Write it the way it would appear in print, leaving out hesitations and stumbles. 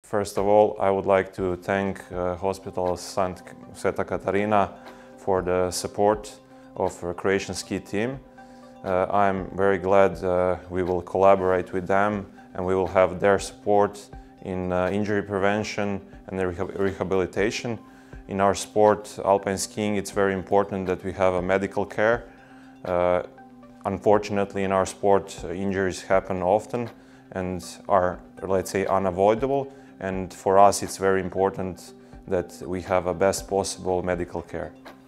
First of all, I would like to thank Hospital Sveta Katarina for the support of Croatian Ski Team. I'm very glad we will collaborate with them and we will have their support in injury prevention and rehabilitation. In our sport, alpine skiing, it's very important that we have a medical care. Unfortunately, in our sport, injuries happen often and are, let's say, unavoidable. And for us, it's very important that we have a best possible medical care.